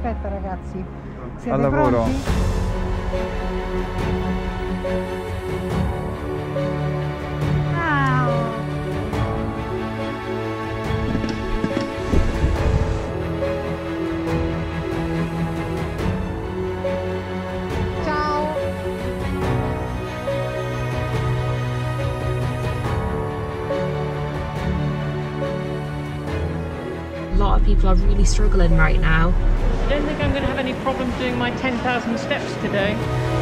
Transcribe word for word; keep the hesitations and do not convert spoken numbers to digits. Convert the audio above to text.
Aspetta ragazzi, siete al lavoro. pronti? A lot of people are really struggling right now. I don't think I'm going to have any problem doing my ten thousand steps today.